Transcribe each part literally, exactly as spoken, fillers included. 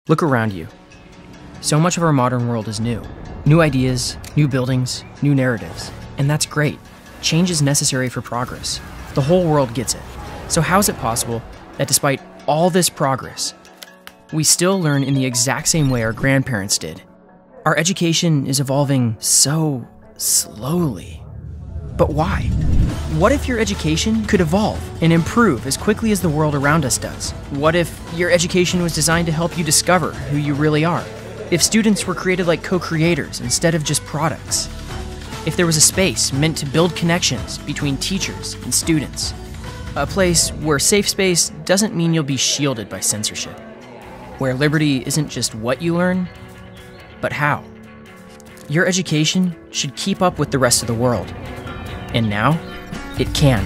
Look around you. So much of our modern world is new. New ideas, new buildings, new narratives. And that's great. Change is necessary for progress. The whole world gets it. So how is it possible that despite all this progress, we still learn in the exact same way our grandparents did? Our education is evolving so slowly. But why? What if your education could evolve and improve as quickly as the world around us does? What if your education was designed to help you discover who you really are? If students were created like co-creators instead of just products? If there was a space meant to build connections between teachers and students? A place where safe space doesn't mean you'll be shielded by censorship. Where liberty isn't just what you learn, but how. Your education should keep up with the rest of the world. And now, it can.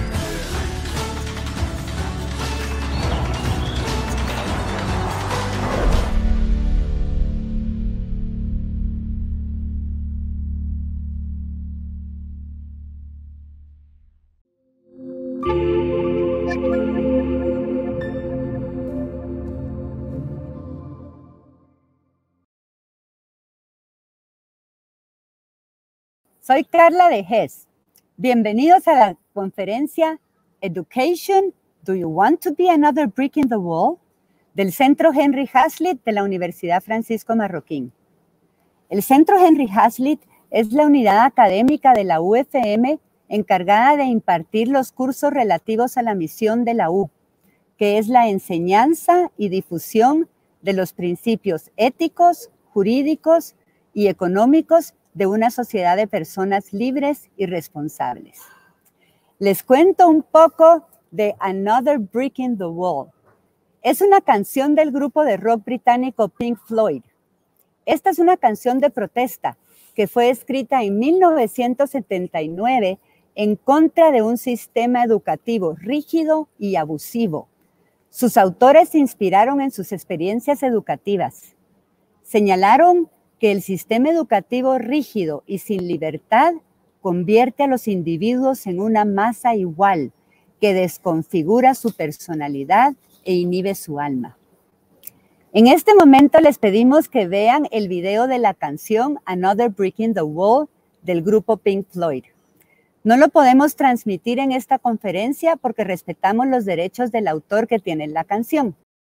Soy Carla de Hess. Bienvenidos a la conferencia Education, Do You Want to Be Another Brick in the Wall? Del Centro Henry Hazlitt de la Universidad Francisco Marroquín. El Centro Henry Hazlitt es la unidad académica de la U F M encargada de impartir los cursos relativos a la misión de la U, que es la enseñanza y difusión de los principios éticos, jurídicos y económicos de una sociedad de personas libres y responsables. Les cuento un poco de Another Brick in the Wall. Es una canción del grupo de rock británico Pink Floyd. Esta es una canción de protesta que fue escrita en mil novecientos setenta y nueve en contra de un sistema educativo rígido y abusivo. Sus autores se inspiraron en sus experiencias educativas. Señalaron que el sistema educativo rígido y sin libertad convierte a los individuos en una masa igual, que desconfigura su personalidad e inhibe su alma. En este momento les pedimos que vean el video de la canción Another Brick in the Wall del grupo Pink Floyd. No lo podemos transmitir en esta conferencia porque respetamos los derechos del autor que tiene la canción.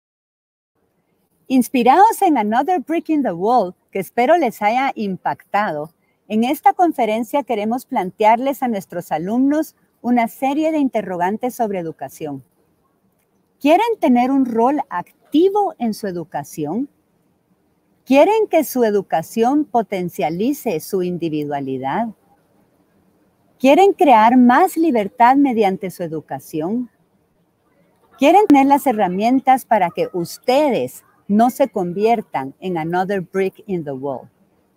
Inspirados en Another Brick in the Wall, que espero les haya impactado, en esta conferencia queremos plantearles a nuestros alumnos una serie de interrogantes sobre educación. ¿Quieren tener un rol activo en su educación? ¿Quieren que su educación potencialice su individualidad? ¿Quieren crear más libertad mediante su educación? ¿Quieren tener las herramientas para que ustedes no se conviertan en another brick in the wall?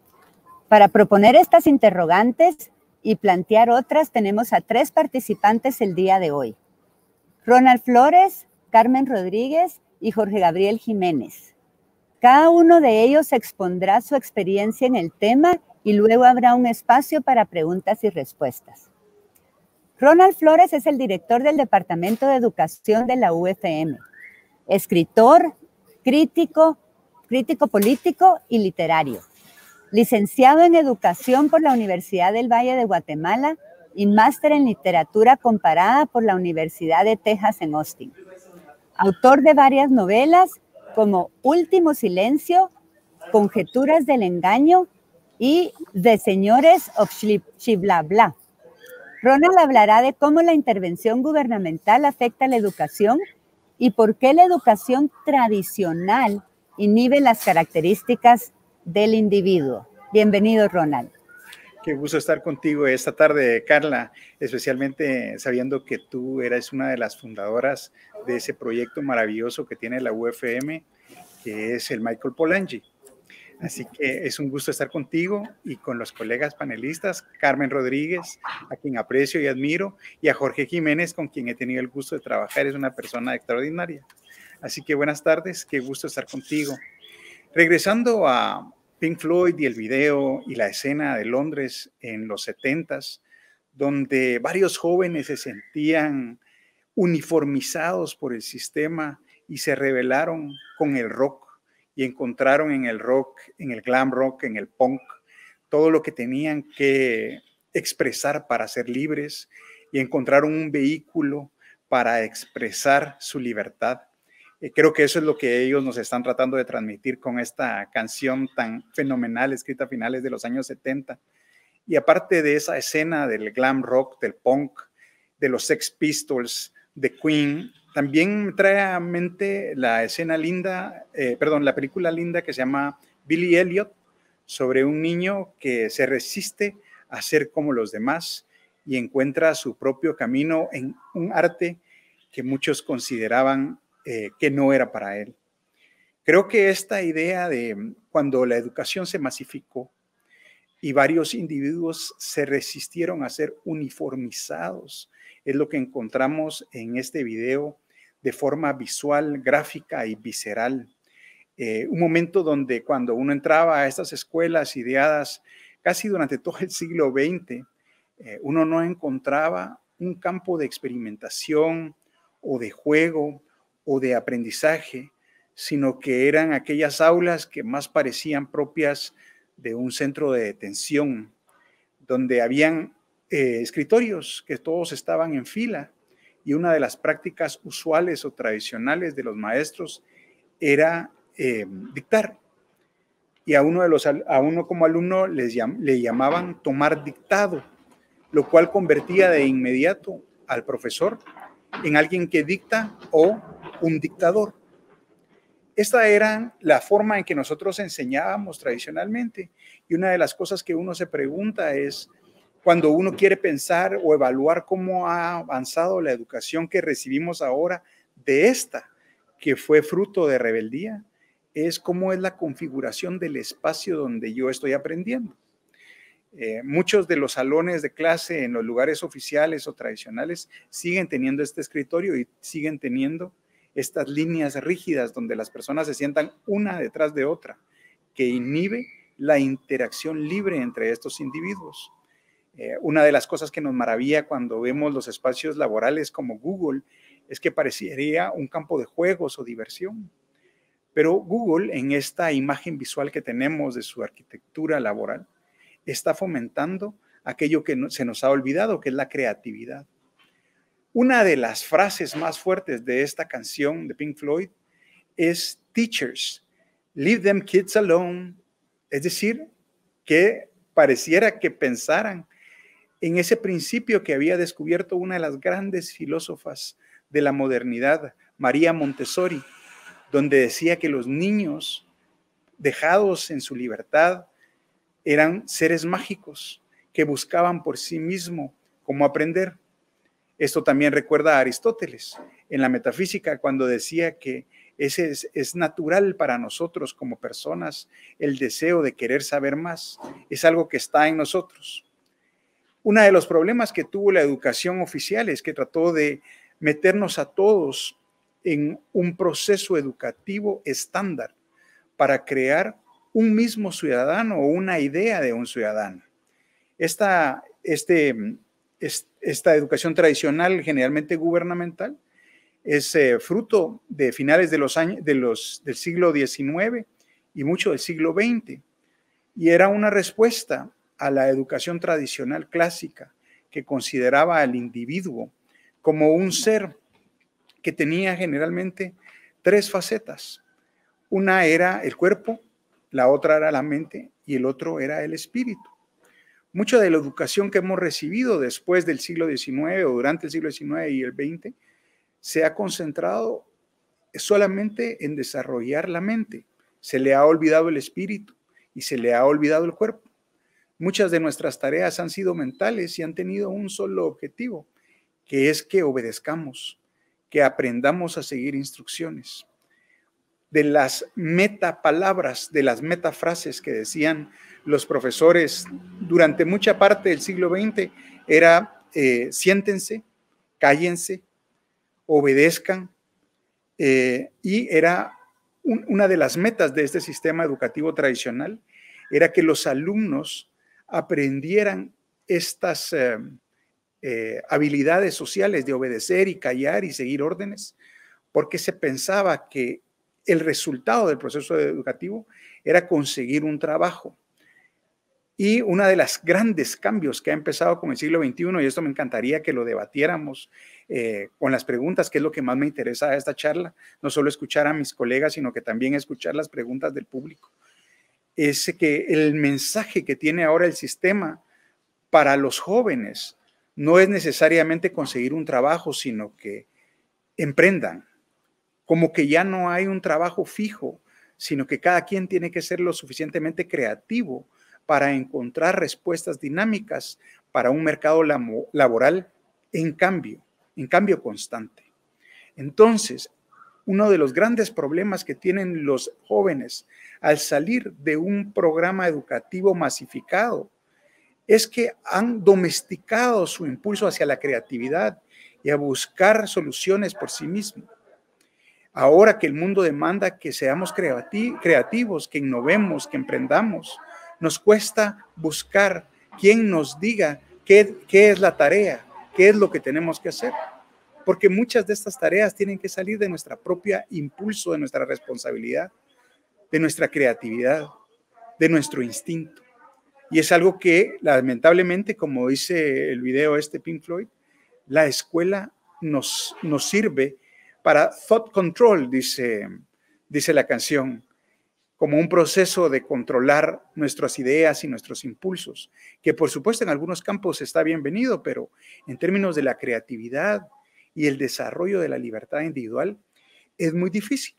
Para proponer estas interrogantes y plantear otras, tenemos a tres participantes el día de hoy. Ronald Flores, Carmen Rodríguez y Jorge Gabriel Jiménez. Cada uno de ellos expondrá su experiencia en el tema y luego habrá un espacio para preguntas y respuestas. Ronald Flores es el director del Departamento de Educación de la U F M, escritor, crítico, crítico político y literario. Licenciado en Educación por la Universidad del Valle de Guatemala y máster en Literatura Comparada por la Universidad de Texas en Austin. Autor de varias novelas como Último Silencio, Conjeturas del Engaño y The Señores of Xiblabla. Ronald hablará de cómo la intervención gubernamental afecta a la educación y por qué la educación tradicional inhibe las características del individuo. Bienvenido, Ronald. Qué gusto estar contigo esta tarde, Carla, especialmente sabiendo que tú eres una de las fundadoras de ese proyecto maravilloso que tiene la U F M, que es el Michael Polanyi. Así que es un gusto estar contigo y con los colegas panelistas, Carmen Rodríguez, a quien aprecio y admiro, y a Jorge Jiménez, con quien he tenido el gusto de trabajar. Es una persona extraordinaria. Así que buenas tardes, qué gusto estar contigo. Regresando a Pink Floyd y el video y la escena de Londres en los setentas, donde varios jóvenes se sentían uniformizados por el sistema y se rebelaron con el rock y encontraron en el rock, en el glam rock, en el punk, todo lo que tenían que expresar para ser libres, y encontraron un vehículo para expresar su libertad. Eh, creo que eso es lo que ellos nos están tratando de transmitir con esta canción tan fenomenal, escrita a finales de los años setenta. Y aparte de esa escena del glam rock, del punk, de los Sex Pistols, de Queen, también me trae a mente la escena linda, eh, perdón, la película linda que se llama Billy Elliot, sobre un niño que se resiste a ser como los demás y encuentra su propio camino en un arte que muchos consideraban eh, que no era para él. Creo que esta idea de cuando la educación se masificó y varios individuos se resistieron a ser uniformizados, es lo que encontramos en este video de forma visual, gráfica y visceral. Eh, un momento donde cuando uno entraba a estas escuelas ideadas casi durante todo el siglo veinte, eh, uno no encontraba un campo de experimentación o de juego o de aprendizaje, sino que eran aquellas aulas que más parecían propias de un centro de detención, donde habían eh, escritorios que todos estaban en fila, y una de las prácticas usuales o tradicionales de los maestros era eh, dictar. Y a uno, de los, a uno como alumno les llam, le llamaban tomar dictado, lo cual convertía de inmediato al profesor en alguien que dicta o un dictador. Esta era la forma en que nosotros enseñábamos tradicionalmente. Y una de las cosas que uno se pregunta es, cuando uno quiere pensar o evaluar cómo ha avanzado la educación que recibimos ahora de esta, que fue fruto de rebeldía, es cómo es la configuración del espacio donde yo estoy aprendiendo. Eh, muchos de los salones de clase en los lugares oficiales o tradicionales siguen teniendo este escritorio y siguen teniendo estas líneas rígidas donde las personas se sientan una detrás de otra, que inhibe la interacción libre entre estos individuos. Eh, una de las cosas que nos maravilla cuando vemos los espacios laborales como Google es que parecería un campo de juegos o diversión. Pero Google, en esta imagen visual que tenemos de su arquitectura laboral, está fomentando aquello que no, se nos ha olvidado, que es la creatividad. Una de las frases más fuertes de esta canción de Pink Floyd es "Teachers, leave them kids alone". Es decir, que pareciera que pensaran en ese principio que había descubierto una de las grandes filósofas de la modernidad, María Montessori, donde decía que los niños dejados en su libertad eran seres mágicos que buscaban por sí mismos cómo aprender. Esto también recuerda a Aristóteles en la metafísica, cuando decía que ese es, es natural para nosotros como personas, el deseo de querer saber más, es algo que está en nosotros. Uno de los problemas que tuvo la educación oficial es que trató de meternos a todos en un proceso educativo estándar para crear un mismo ciudadano o una idea de un ciudadano. Esta, este, esta educación tradicional, generalmente gubernamental, es eh, fruto de finales de los años, de los, del siglo diecinueve y mucho del siglo veinte, y era una respuesta a la educación tradicional clásica que consideraba al individuo como un ser que tenía generalmente tres facetas. Una era el cuerpo, la otra era la mente y el otro era el espíritu. Mucha de la educación que hemos recibido después del siglo diecinueve o durante el siglo diecinueve y el veinte se ha concentrado solamente en desarrollar la mente. Se le ha olvidado el espíritu y se le ha olvidado el cuerpo. Muchas de nuestras tareas han sido mentales y han tenido un solo objetivo, que es que obedezcamos, que aprendamos a seguir instrucciones. De las metapalabras, de las metafrases que decían los profesores durante mucha parte del siglo veinte, era eh, siéntense, cállense, obedezcan, eh, y era un, una de las metas de este sistema educativo tradicional, era que los alumnos aprendieran estas eh, eh, habilidades sociales de obedecer y callar y seguir órdenes, porque se pensaba que el resultado del proceso educativo era conseguir un trabajo. Y uno de los grandes cambios que ha empezado con el siglo veintiuno, y esto me encantaría que lo debatiéramos eh, con las preguntas, que es lo que más me interesa de esta charla, no solo escuchar a mis colegas, sino que también escuchar las preguntas del público, es que el mensaje que tiene ahora el sistema para los jóvenes no es necesariamente conseguir un trabajo, sino que emprendan, como que ya no hay un trabajo fijo, sino que cada quien tiene que ser lo suficientemente creativo para encontrar respuestas dinámicas para un mercado laboral en cambio, en cambio constante. Entonces, uno de los grandes problemas que tienen los jóvenes al salir de un programa educativo masificado es que han domesticado su impulso hacia la creatividad y a buscar soluciones por sí mismos. Ahora que el mundo demanda que seamos creativos, que innovemos, que emprendamos, nos cuesta buscar quien nos diga qué, qué es la tarea, qué es lo que tenemos que hacer. Porque muchas de estas tareas tienen que salir de nuestra propia impulso, de nuestra responsabilidad, de nuestra creatividad, de nuestro instinto. Y es algo que, lamentablemente, como dice el video este Pink Floyd, la escuela nos, nos sirve para thought control, dice, dice la canción, como un proceso de controlar nuestras ideas y nuestros impulsos, que por supuesto en algunos campos está bienvenido, pero en términos de la creatividad y el desarrollo de la libertad individual es muy difícil.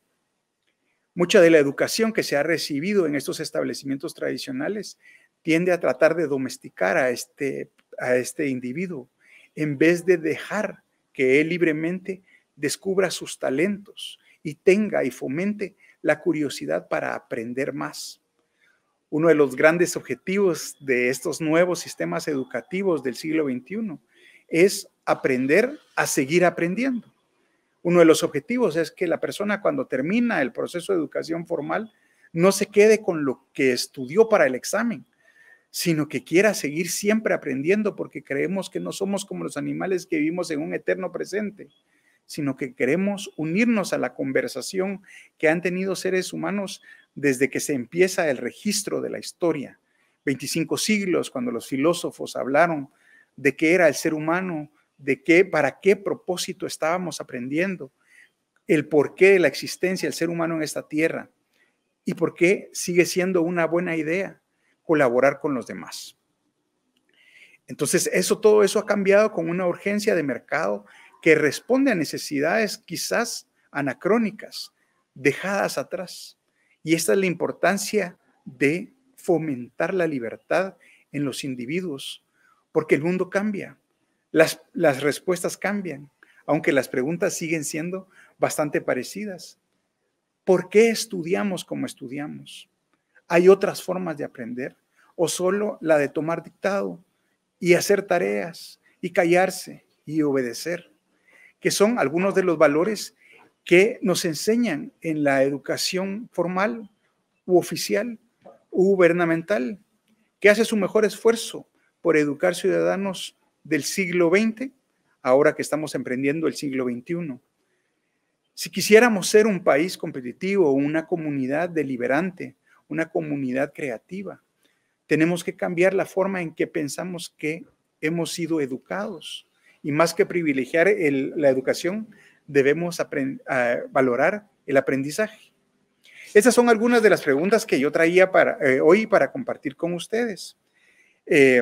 Mucha de la educación que se ha recibido en estos establecimientos tradicionales tiende a tratar de domesticar a este, a este individuo en vez de dejar que él libremente descubra sus talentos y tenga y fomente la curiosidad para aprender más. Uno de los grandes objetivos de estos nuevos sistemas educativos del siglo veintiuno es aprender a seguir aprendiendo. Uno de los objetivos es que la persona, cuando termina el proceso de educación formal, no se quede con lo que estudió para el examen, sino que quiera seguir siempre aprendiendo, porque creemos que no somos como los animales que vivimos en un eterno presente, sino que queremos unirnos a la conversación que han tenido seres humanos desde que se empieza el registro de la historia. veinticinco siglos, cuando los filósofos hablaron de qué era el ser humano, de qué, para qué propósito estábamos aprendiendo, el porqué de la existencia del ser humano en esta tierra y por qué sigue siendo una buena idea colaborar con los demás. Entonces, eso, todo eso ha cambiado con una urgencia de mercado que responde a necesidades quizás anacrónicas, dejadas atrás. Y esta es la importancia de fomentar la libertad en los individuos, porque el mundo cambia, las, las respuestas cambian, aunque las preguntas siguen siendo bastante parecidas. ¿Por qué estudiamos como estudiamos? ¿Hay otras formas de aprender? ¿O solo la de tomar dictado y hacer tareas y callarse y obedecer? Que son algunos de los valores que nos enseñan en la educación formal u oficial u gubernamental, que hace su mejor esfuerzo por educar ciudadanos del siglo veinte, ahora que estamos emprendiendo el siglo veintiuno. Si quisiéramos ser un país competitivo, una comunidad deliberante, una comunidad creativa, tenemos que cambiar la forma en que pensamos que hemos sido educados. Y más que privilegiar el, la educación, debemos aprend, uh, valorar el aprendizaje. Estas son algunas de las preguntas que yo traía para, eh, hoy para compartir con ustedes. Eh,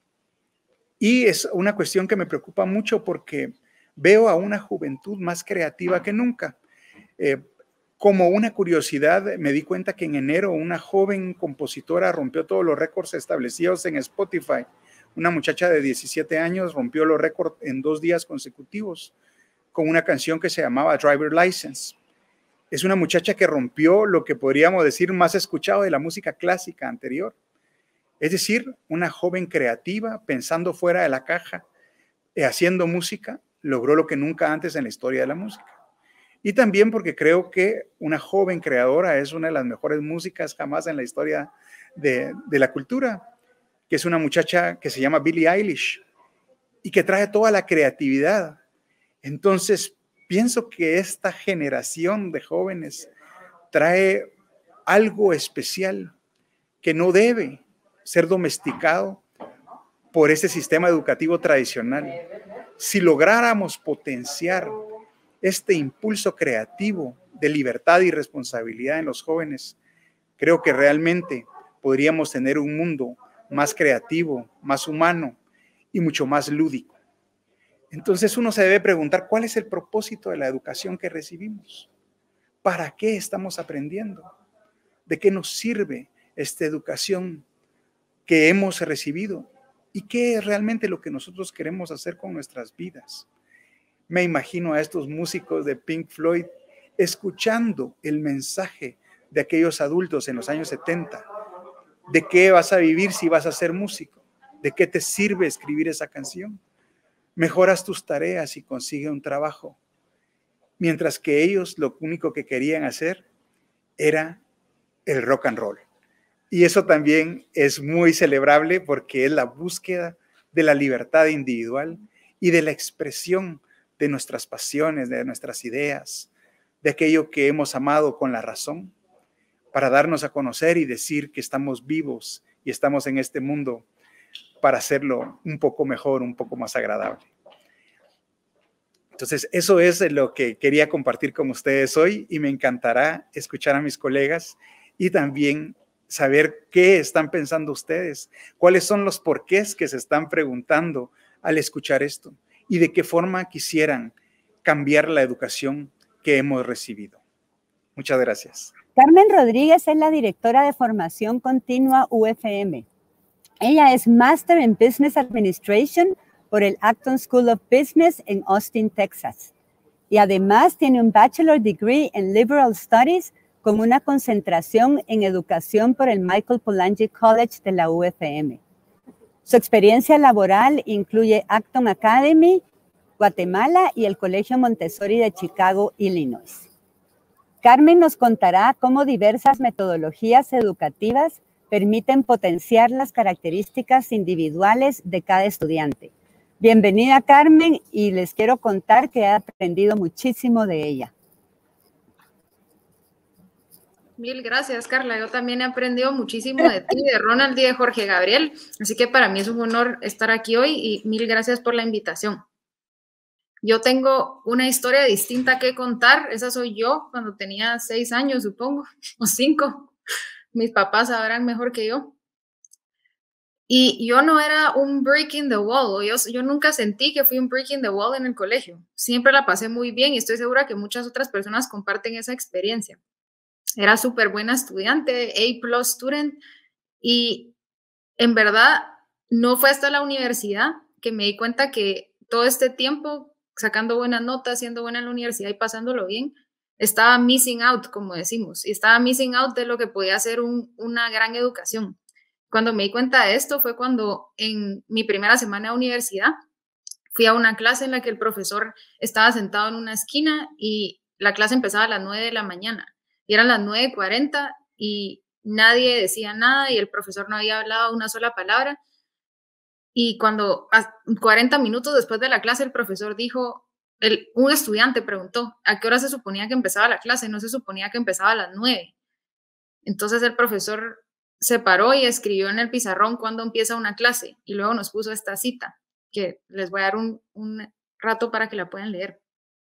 y es una cuestión que me preocupa mucho porque veo a una juventud más creativa que nunca. Eh, como una curiosidad, me di cuenta que en enero una joven compositora rompió todos los récords establecidos en Spotify. Una muchacha de diecisiete años rompió los récords en dos días consecutivos con una canción que se llamaba Driver License. Es una muchacha que rompió lo que podríamos decir más escuchado de la música clásica anterior. Es decir, una joven creativa, pensando fuera de la caja, eh, haciendo música, logró lo que nunca antes en la historia de la música. Y también porque creo que una joven creadora es una de las mejores músicas jamás en la historia de, de la cultura, que es una muchacha que se llama Billie Eilish y que trae toda la creatividad. Entonces, pienso que esta generación de jóvenes trae algo especial que no debe ser domesticado por este sistema educativo tradicional. Si lográramos potenciar este impulso creativo de libertad y responsabilidad en los jóvenes, creo que realmente podríamos tener un mundo más creativo, más humano y mucho más lúdico. Entonces uno se debe preguntar, ¿cuál es el propósito de la educación que recibimos? ¿Para qué estamos aprendiendo? ¿De qué nos sirve esta educación que hemos recibido? ¿Y qué es realmente lo que nosotros queremos hacer con nuestras vidas? Me imagino a estos músicos de Pink Floyd escuchando el mensaje de aquellos adultos en los años setenta. ¿De qué vas a vivir si vas a ser músico? ¿De qué te sirve escribir esa canción? Mejoras tus tareas y consigues un trabajo. Mientras que ellos lo único que querían hacer era el rock and roll. Y eso también es muy celebrable porque es la búsqueda de la libertad individual y de la expresión de nuestras pasiones, de nuestras ideas, de aquello que hemos amado con la razón, para darnos a conocer y decir que estamos vivos y estamos en este mundo para hacerlo un poco mejor, un poco más agradable. Entonces, eso es lo que quería compartir con ustedes hoy y me encantará escuchar a mis colegas y también saber qué están pensando ustedes, cuáles son los porqués que se están preguntando al escuchar esto y de qué forma quisieran cambiar la educación que hemos recibido. Muchas gracias. Carmen Rodríguez es la directora de formación continua U F M. Ella es Master in Business Administration por el Acton School of Business en Austin, Texas. Y además tiene un Bachelor Degree en Liberal Studies con una concentración en educación por el Michael Polanyi College de la U F M. Su experiencia laboral incluye Acton Academy, Guatemala y el Colegio Montessori de Chicago, Illinois. Carmen nos contará cómo diversas metodologías educativas permiten potenciar las características individuales de cada estudiante. Bienvenida, Carmen, y les quiero contar que he aprendido muchísimo de ella. Mil gracias, Carla. Yo también he aprendido muchísimo de ti, de Ronald y de Jorge Gabriel. Así que para mí es un honor estar aquí hoy y mil gracias por la invitación. Yo tengo una historia distinta que contar. Esa soy yo cuando tenía seis años, supongo, o cinco. Mis papás sabrán mejor que yo. Y yo no era un breaking the wall. Yo, yo nunca sentí que fui un breaking the wall en el colegio. Siempre la pasé muy bien y estoy segura que muchas otras personas comparten esa experiencia. Era súper buena estudiante, A plus student, y en verdad no fue hasta la universidad que me di cuenta que todo este tiempo sacando buenas notas, siendo buena en la universidad y pasándolo bien, estaba missing out, como decimos, y estaba missing out de lo que podía ser un, una gran educación. Cuando me di cuenta de esto fue cuando en mi primera semana de universidad fui a una clase en la que el profesor estaba sentado en una esquina y la clase empezaba a las nueve de la mañana. Y eran las nueve cuarenta y nadie decía nada y el profesor no había hablado una sola palabra. Y cuando a cuarenta minutos después de la clase el profesor dijo, el, un estudiante preguntó, ¿a qué hora se suponía que empezaba la clase? No se suponía que empezaba a las nueve. Entonces el profesor se paró y escribió en el pizarrón cuándo empieza una clase y luego nos puso esta cita, que les voy a dar un, un rato para que la puedan leer.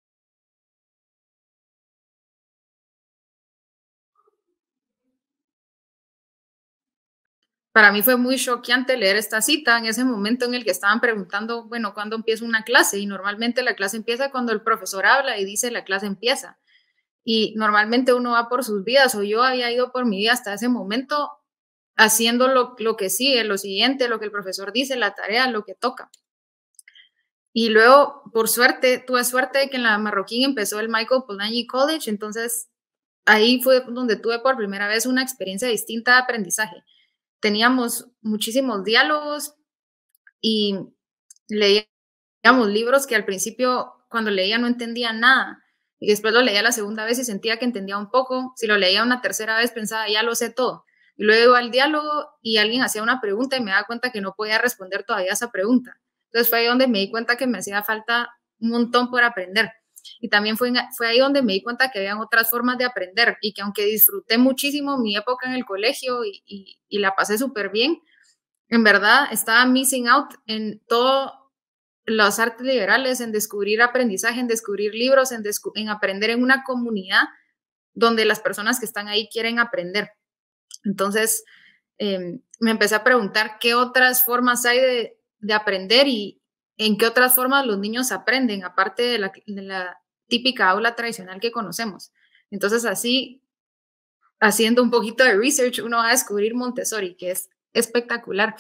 Para mí fue muy choqueante leer esta cita en ese momento en el que estaban preguntando, bueno, ¿cuándo empieza una clase? Y normalmente la clase empieza cuando el profesor habla y dice la clase empieza. Y normalmente uno va por sus vidas, o yo había ido por mi vida hasta ese momento haciendo lo, lo que sigue, lo siguiente, lo que el profesor dice, la tarea, lo que toca. Y luego, por suerte, tuve suerte de que en la Marroquín empezó el Michael Polanyi College, entonces ahí fue donde tuve por primera vez una experiencia distinta de aprendizaje. Teníamos muchísimos diálogos y leíamos libros que al principio cuando leía no entendía nada y después lo leía la segunda vez y sentía que entendía un poco. Si lo leía una tercera vez pensaba ya lo sé todo y luego iba al diálogo y alguien hacía una pregunta y me daba cuenta que no podía responder todavía esa pregunta. Entonces fue ahí donde me di cuenta que me hacía falta un montón por aprender. Y también fue, fue ahí donde me di cuenta que habían otras formas de aprender y que aunque disfruté muchísimo mi época en el colegio y, y, y la pasé súper bien, en verdad estaba missing out en todo las artes liberales, en descubrir aprendizaje, en descubrir libros, en, descu en aprender en una comunidad donde las personas que están ahí quieren aprender. Entonces, eh, me empecé a preguntar qué otras formas hay de, de aprender y en qué otras formas los niños aprenden, aparte de la, de la típica aula tradicional que conocemos. Entonces, así, haciendo un poquito de research, uno va a descubrir Montessori, que es espectacular.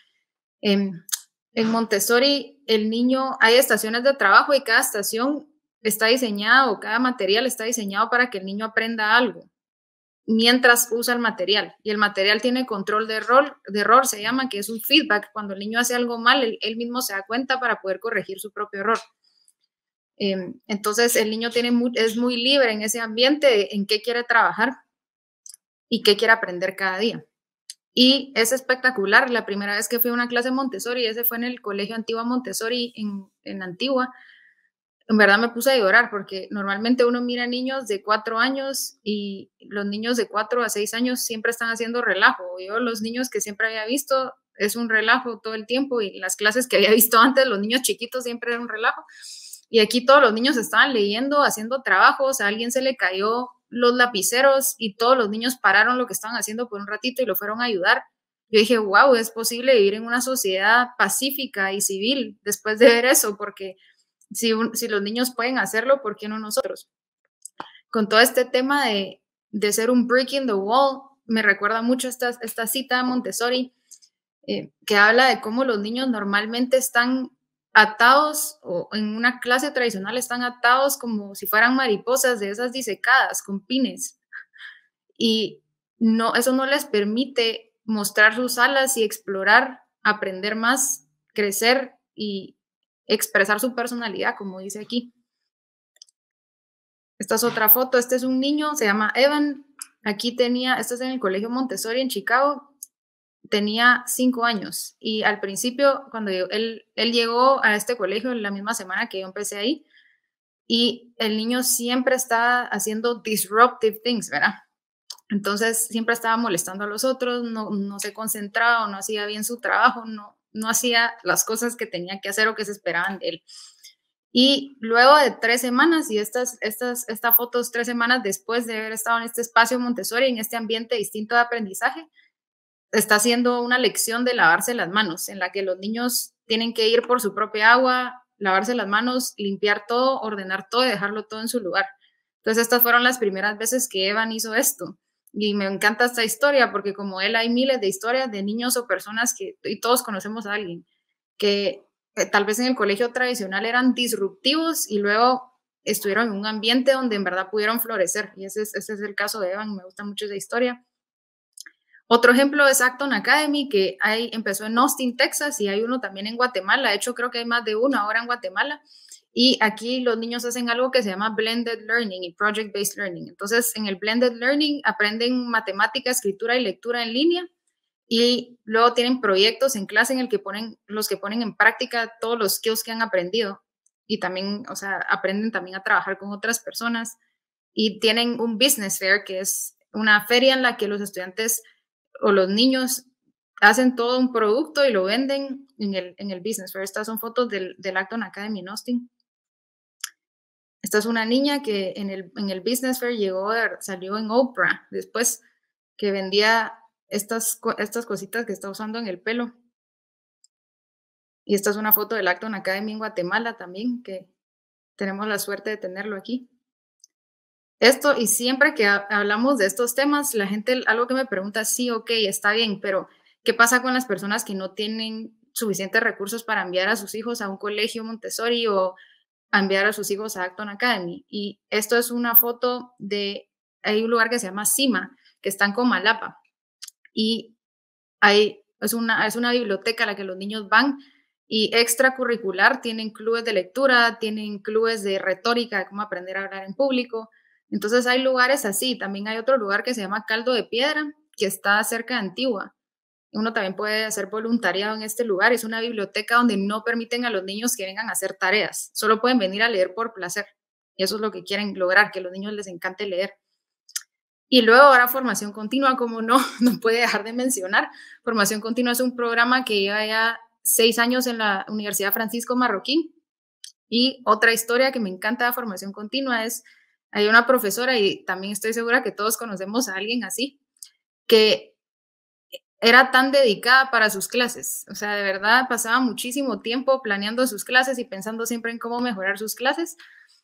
Eh, en Montessori, el niño, hay estaciones de trabajo y cada estación está diseñada o cada material está diseñado para que el niño aprenda algo mientras usa el material. Y el material tiene control de error, de error se llama, que es un feedback. Cuando el niño hace algo mal, él, él mismo se da cuenta para poder corregir su propio error. Eh, entonces, el niño tiene muy, es muy libre en ese ambiente en qué quiere trabajar y qué quiere aprender cada día. Y es espectacular. La primera vez que fui a una clase Montessori, ese fue en el Colegio Antigua Montessori en, en Antigua, en verdad me puse a llorar porque normalmente uno mira niños de cuatro años y los niños de cuatro a seis años siempre están haciendo relajo. Yo los niños que siempre había visto es un relajo todo el tiempo y las clases que había visto antes, los niños chiquitos siempre era un relajo. Y aquí todos los niños estaban leyendo, haciendo trabajos, a alguien se le cayó los lapiceros y todos los niños pararon lo que estaban haciendo por un ratito y lo fueron a ayudar. Yo dije, wow, es posible vivir en una sociedad pacífica y civil después de ver eso, porque Si, un, si los niños pueden hacerlo, ¿por qué no nosotros? Con todo este tema de, de ser un brick in the wall, me recuerda mucho esta, esta cita de Montessori, eh, que habla de cómo los niños normalmente están atados, o en una clase tradicional están atados como si fueran mariposas de esas disecadas, con pines. Y no, eso no les permite mostrar sus alas y explorar, aprender más, crecer y expresar su personalidad, como dice aquí. Esta es otra foto. Este es un niño, se llama Evan. Aquí tenía, esto es en el Colegio Montessori en Chicago, tenía cinco años. Y al principio, cuando yo, él, él llegó a este colegio en la misma semana que yo empecé ahí, y el niño siempre estaba haciendo disruptive things, ¿verdad? Entonces, siempre estaba molestando a los otros, no, no se concentraba, no hacía bien su trabajo, no, no hacía las cosas que tenía que hacer o que se esperaban de él. Y luego de tres semanas, y estas, estas, esta foto es tres semanas después de haber estado en este espacio Montessori, en este ambiente distinto de aprendizaje, está haciendo una lección de lavarse las manos, en la que los niños tienen que ir por su propia agua, lavarse las manos, limpiar todo, ordenar todo y dejarlo todo en su lugar. Entonces, estas fueron las primeras veces que Evan hizo esto. Y me encanta esta historia porque como él hay miles de historias de niños o personas que, y todos conocemos a alguien, que eh, tal vez en el colegio tradicional eran disruptivos y luego estuvieron en un ambiente donde en verdad pudieron florecer. Y ese es, ese es el caso de Evan, me gusta mucho esa historia. Otro ejemplo es Acton Academy, que hay, empezó en Austin, Texas, y hay uno también en Guatemala. De hecho, creo que hay más de uno ahora en Guatemala. Y aquí los niños hacen algo que se llama Blended Learning y Project Based Learning. Entonces, en el Blended Learning aprenden matemática, escritura y lectura en línea y luego tienen proyectos en clase en el que ponen, los que ponen en práctica todos los skills que han aprendido y también, o sea, aprenden también a trabajar con otras personas y tienen un Business Fair, que es una feria en la que los estudiantes o los niños hacen todo un producto y lo venden en el, en el Business Fair. Estas son fotos del, del Acton Academy en Austin. Esta es una niña que en el, en el Business Fair llegó, salió en Oprah, después que vendía estas, estas cositas que está usando en el pelo. Y esta es una foto del Acton Academy en Guatemala también, que tenemos la suerte de tenerlo aquí. Esto, y siempre que hablamos de estos temas, la gente, algo que me pregunta, sí, ok, está bien, pero ¿qué pasa con las personas que no tienen suficientes recursos para enviar a sus hijos a un colegio Montessori o a enviar a sus hijos a Acton Academy? Y esto es una foto de, hay un lugar que se llama Cima, que está en Comalapa, y hay, es, una, es una biblioteca a la que los niños van, y extracurricular, tienen clubes de lectura, tienen clubes de retórica, de cómo aprender a hablar en público. Entonces hay lugares así. También hay otro lugar que se llama Caldo de Piedra, que está cerca de Antigua. Uno también puede hacer voluntariado en este lugar. Es una biblioteca donde no permiten a los niños que vengan a hacer tareas. Solo pueden venir a leer por placer. Y eso es lo que quieren lograr, que a los niños les encante leer. Y luego ahora formación continua, como no, no puede dejar de mencionar. Formación continua es un programa que lleva ya seis años en la Universidad Francisco Marroquín. Y otra historia que me encanta de formación continua es, hay una profesora, y también estoy segura que todos conocemos a alguien así, que era tan dedicada para sus clases. O sea, de verdad pasaba muchísimo tiempo planeando sus clases y pensando siempre en cómo mejorar sus clases.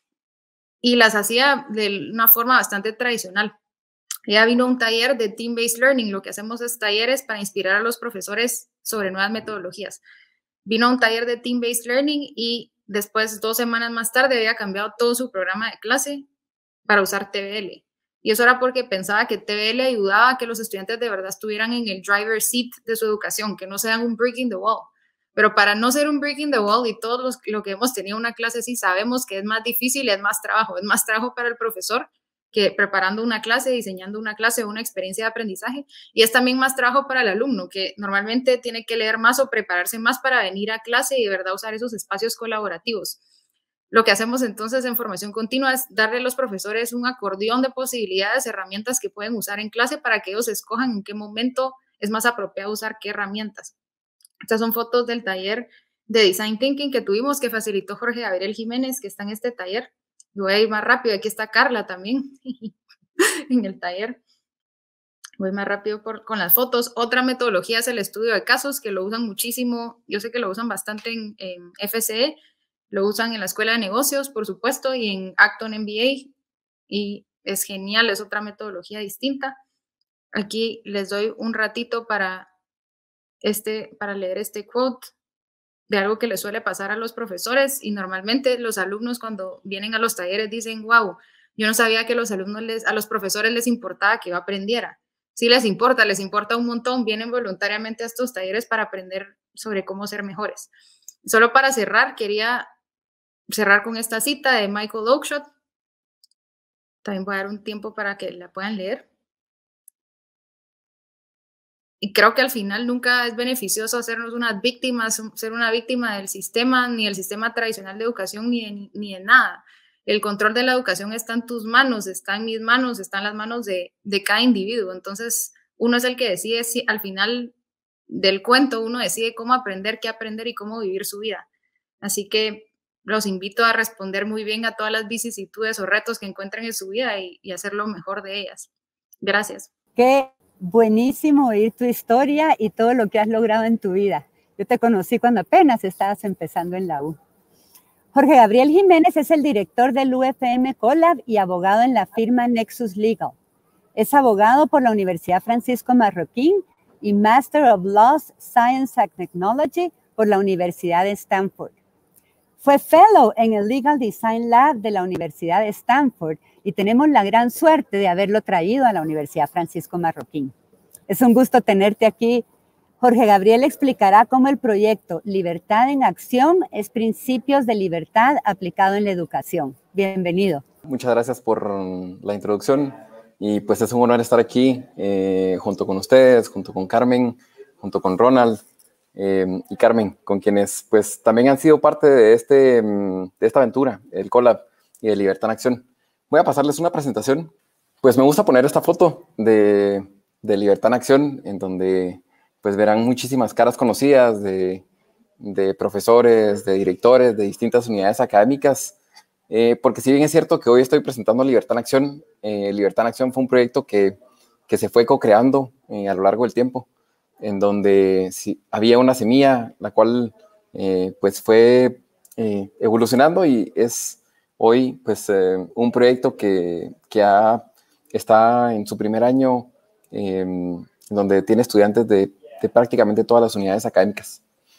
Y las hacía de una forma bastante tradicional. Ella vino a un taller de Team-Based Learning. Lo que hacemos es talleres para inspirar a los profesores sobre nuevas metodologías. Vino a un taller de Team-Based Learning y después, dos semanas más tarde, había cambiado todo su programa de clase para usar T V L. Y eso era porque pensaba que T V L ayudaba a que los estudiantes de verdad estuvieran en el driver's seat de su educación, que no sean un brick in the wall. Pero para no ser un brick in the wall, y todos los, lo que hemos tenido una clase así, sabemos que es más difícil, es más trabajo, es más trabajo para el profesor que preparando una clase, diseñando una clase o una experiencia de aprendizaje, y es también más trabajo para el alumno, que normalmente tiene que leer más o prepararse más para venir a clase y de verdad usar esos espacios colaborativos. Lo que hacemos entonces en formación continua es darle a los profesores un acordeón de posibilidades, herramientas que pueden usar en clase para que ellos escojan en qué momento es más apropiado usar qué herramientas. Estas son fotos del taller de Design Thinking que tuvimos, que facilitó Jorge Gabriel Jiménez, que está en este taller. Voy a ir más rápido, aquí está Carla también en el taller. Voy más rápido por, con las fotos. Otra metodología es el estudio de casos, que lo usan muchísimo, yo sé que lo usan bastante en, en F C E, lo usan en la Escuela de Negocios, por supuesto, y en Acton M B A, y es genial, es otra metodología distinta. Aquí les doy un ratito para, este, para leer este quote de algo que les suele pasar a los profesores, y normalmente los alumnos cuando vienen a los talleres dicen, wow, yo no sabía que los alumnos les, a los profesores les importaba que yo aprendiera. Sí les importa, les importa un montón, vienen voluntariamente a estos talleres para aprender sobre cómo ser mejores. Solo para cerrar, quería cerrar con esta cita de Michael Oakeshott. También voy a dar un tiempo para que la puedan leer. Y creo que al final nunca es beneficioso hacernos unas víctimas, ser una víctima del sistema, ni el sistema tradicional de educación, ni de, ni de nada. El control de la educación está en tus manos, está en mis manos, está en las manos de, de cada individuo. Entonces, uno es el que decide, si al final del cuento, uno decide cómo aprender, qué aprender y cómo vivir su vida. Así que los invito a responder muy bien a todas las vicisitudes o retos que encuentren en su vida y, y hacer lo mejor de ellas. Gracias. Qué buenísimo oír tu historia y todo lo que has logrado en tu vida. Yo te conocí cuando apenas estabas empezando en la U. Jorge Gabriel Jiménez es el director del U F M Colab y abogado en la firma Nexus Legal. Es abogado por la Universidad Francisco Marroquín y Master of Laws, Science and Technology por la Universidad de Stanford. Fue fellow en el Legal Design Lab de la Universidad de Stanford y tenemos la gran suerte de haberlo traído a la Universidad Francisco Marroquín. Es un gusto tenerte aquí. Jorge Gabriel explicará cómo el proyecto Libertad en Acción es principios de libertad aplicado en la educación. Bienvenido. Muchas gracias por la introducción y pues es un honor estar aquí eh, junto con ustedes, junto con Carmen, junto con Ronald. Eh, y Carmen, con quienes pues también han sido parte de, este, de esta aventura, el Colab y de Libertad en Acción. Voy a pasarles una presentación. Pues me gusta poner esta foto de, de Libertad en Acción, en donde pues verán muchísimas caras conocidas de, de profesores, de directores, de distintas unidades académicas, eh, porque si bien es cierto que hoy estoy presentando Libertad en Acción, eh, Libertad en Acción fue un proyecto que, que se fue co-creando eh, a lo largo del tiempo, en donde sí, había una semilla, la cual eh, pues fue eh, evolucionando y es hoy pues, eh, un proyecto que, que ha, está en su primer año, eh, donde tiene estudiantes de, de prácticamente todas las unidades académicas.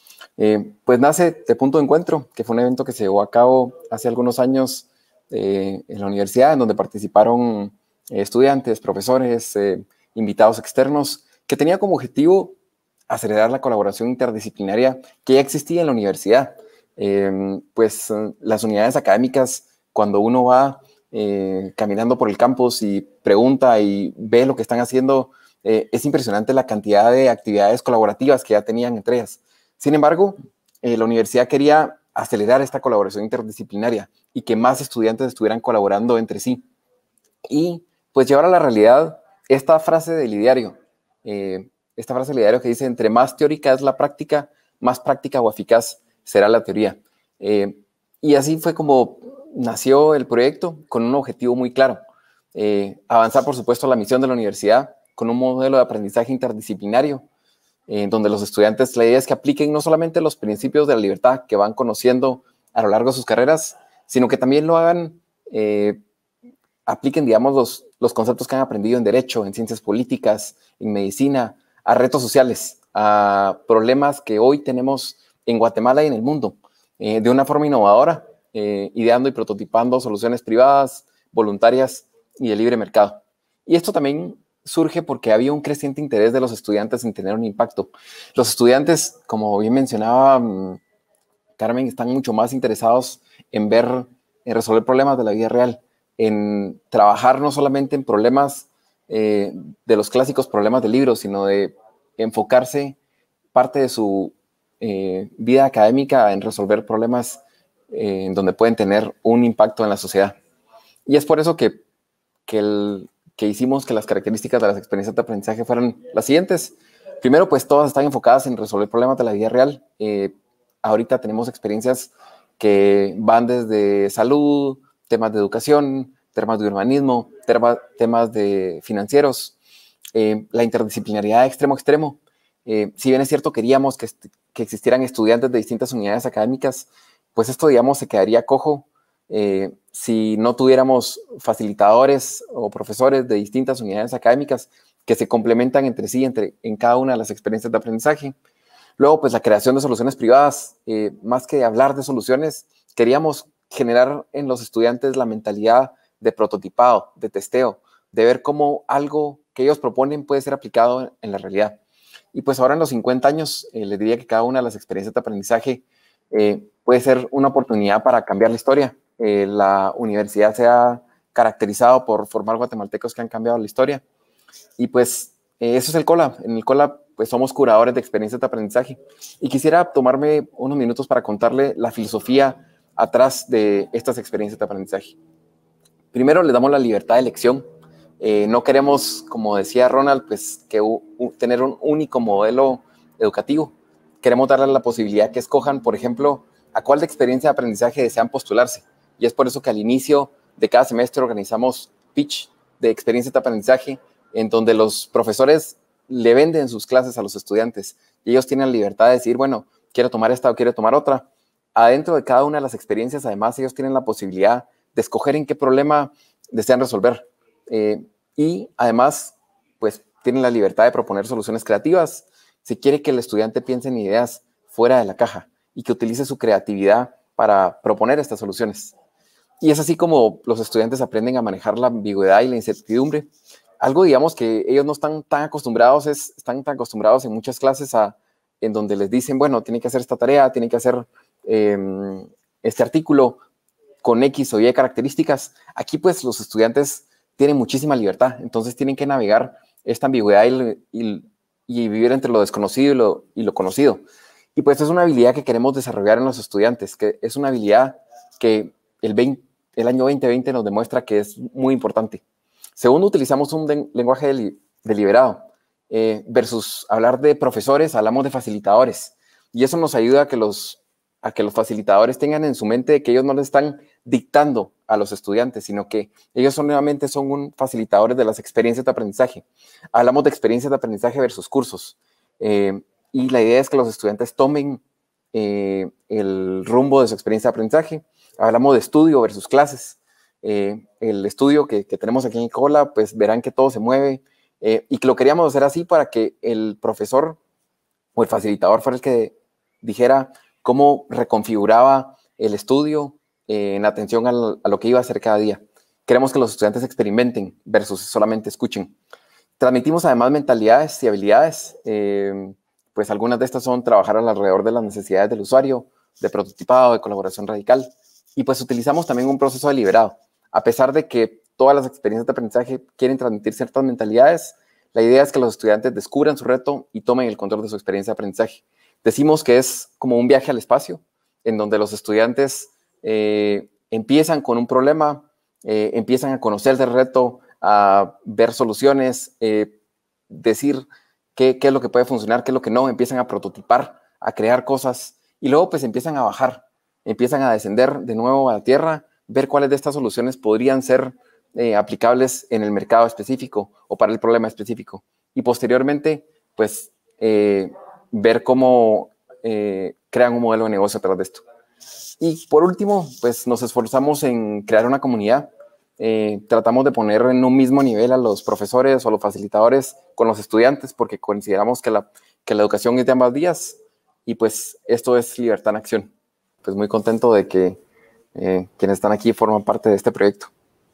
Eh, pues nace de Punto de Encuentro, que fue un evento que se llevó a cabo hace algunos años eh, en la universidad, en donde participaron eh, estudiantes, profesores, eh, invitados externos, que tenía como objetivo acelerar la colaboración interdisciplinaria que ya existía en la universidad. Eh, pues las unidades académicas, cuando uno va eh, caminando por el campus y pregunta y ve lo que están haciendo, eh, es impresionante la cantidad de actividades colaborativas que ya tenían entre ellas. Sin embargo, eh, la universidad quería acelerar esta colaboración interdisciplinaria y que más estudiantes estuvieran colaborando entre sí. Y pues llevar a la realidad esta frase del ideario, eh, esta frase del ideario que dice, entre más teórica es la práctica, más práctica o eficaz será la teoría. Eh, y así fue como nació el proyecto, con un objetivo muy claro. Eh, avanzar, por supuesto, la misión de la universidad con un modelo de aprendizaje interdisciplinario, eh, donde los estudiantes, la idea es que apliquen no solamente los principios de la libertad que van conociendo a lo largo de sus carreras, sino que también lo hagan, eh, apliquen, digamos, los, los conceptos que han aprendido en Derecho, en Ciencias Políticas, en Medicina, a retos sociales, a problemas que hoy tenemos en Guatemala y en el mundo, eh, de una forma innovadora, eh, ideando y prototipando soluciones privadas, voluntarias y de libre mercado. Y esto también surge porque había un creciente interés de los estudiantes en tener un impacto. Los estudiantes, como bien mencionaba um, Carmen, están mucho más interesados en ver, en resolver problemas de la vida real, en trabajar no solamente en problemas eh, de los clásicos problemas de libros, sino de enfocarse parte de su eh, vida académica en resolver problemas eh, en donde pueden tener un impacto en la sociedad. Y es por eso que, que, el, que hicimos que las características de las experiencias de aprendizaje fueran las siguientes. Primero, pues todas están enfocadas en resolver problemas de la vida real. Eh, ahorita tenemos experiencias que van desde salud, temas de educación, temas de urbanismo, tema, temas de financieros, eh, la interdisciplinaridad de extremo a extremo. Eh, si bien es cierto, queríamos que, que existieran estudiantes de distintas unidades académicas, pues esto, digamos, se quedaría cojo eh, si no tuviéramos facilitadores o profesores de distintas unidades académicas que se complementan entre sí entre, en cada una de las experiencias de aprendizaje. Luego, pues la creación de soluciones privadas. Eh, más que hablar de soluciones, queríamos generar en los estudiantes la mentalidad de prototipado, de testeo, de ver cómo algo que ellos proponen puede ser aplicado en la realidad. Y pues ahora en los cincuenta años, eh, les diría que cada una de las experiencias de aprendizaje eh, puede ser una oportunidad para cambiar la historia. Eh, la universidad se ha caracterizado por formar guatemaltecos que han cambiado la historia. Y pues eh, eso es el COLA. En el COLA pues somos curadores de experiencias de aprendizaje. Y quisiera tomarme unos minutos para contarle la filosofía atrás de estas experiencias de aprendizaje. Primero, le damos la libertad de elección. Eh, no queremos, como decía Ronald, pues que u, u, tener un único modelo educativo. Queremos darles la posibilidad que escojan, por ejemplo, a cuál de experiencia de aprendizaje desean postularse. Y es por eso que al inicio de cada semestre organizamos pitch de experiencia de aprendizaje, en donde los profesores le venden sus clases a los estudiantes y ellos tienen la libertad de decir, bueno, quiero tomar esta o quiero tomar otra. Adentro de cada una de las experiencias, además, ellos tienen la posibilidad de escoger en qué problema desean resolver. Eh, y además, pues, tienen la libertad de proponer soluciones creativas. Si quiere que el estudiante piense en ideas fuera de la caja y que utilice su creatividad para proponer estas soluciones. Y es así como los estudiantes aprenden a manejar la ambigüedad y la incertidumbre. Algo, digamos, que ellos no están tan acostumbrados, es, están tan acostumbrados en muchas clases a, en donde les dicen, bueno, tienen que hacer esta tarea, tienen que hacer eh, este artículo con X o Y características. Aquí, pues, los estudiantes tienen muchísima libertad, entonces tienen que navegar esta ambigüedad y, y, y vivir entre lo desconocido y lo, y lo conocido. Y pues es una habilidad que queremos desarrollar en los estudiantes, que es una habilidad que el, veinte, el año veinte veinte nos demuestra que es muy importante. Segundo, utilizamos un de, lenguaje del, deliberado. Eh, versus hablar de profesores, hablamos de facilitadores. Y eso nos ayuda a que, los, a que los facilitadores tengan en su mente que ellos no les están dictando a los estudiantes, sino que ellos solamente son un facilitadores de las experiencias de aprendizaje. Hablamos de experiencias de aprendizaje versus cursos. Eh, y la idea es que los estudiantes tomen eh, el rumbo de su experiencia de aprendizaje. Hablamos de estudio versus clases. Eh, el estudio que, que tenemos aquí en COLA, pues verán que todo se mueve eh, y que lo queríamos hacer así para que el profesor o el facilitador fuera el que dijera cómo reconfiguraba el estudio eh, en atención al, a lo que iba a hacer cada día. Queremos que los estudiantes experimenten versus solamente escuchen. Transmitimos además mentalidades y habilidades, eh, pues algunas de estas son trabajar alrededor de las necesidades del usuario, de prototipado, de colaboración radical, y pues utilizamos también un proceso deliberado. A pesar de que todas las experiencias de aprendizaje quieren transmitir ciertas mentalidades, la idea es que los estudiantes descubran su reto y tomen el control de su experiencia de aprendizaje. Decimos que es como un viaje al espacio, en donde los estudiantes eh, empiezan con un problema, eh, empiezan a conocer el reto, a ver soluciones, eh, decir qué, qué es lo que puede funcionar, qué es lo que no, empiezan a prototipar, a crear cosas y luego pues empiezan a bajar, empiezan a descender de nuevo a la tierra, ver cuáles de estas soluciones podrían ser eh, aplicables en el mercado específico o para el problema específico. Y posteriormente, pues, eh, ver cómo eh, crean un modelo de negocio a través de esto. Y por último, pues nos esforzamos en crear una comunidad. Eh, tratamos de poner en un mismo nivel a los profesores o a los facilitadores con los estudiantes porque consideramos que la, que la educación es de ambas vías y pues esto es Libertad en Acción. Pues muy contento de que eh, quienes están aquí forman parte de este proyecto.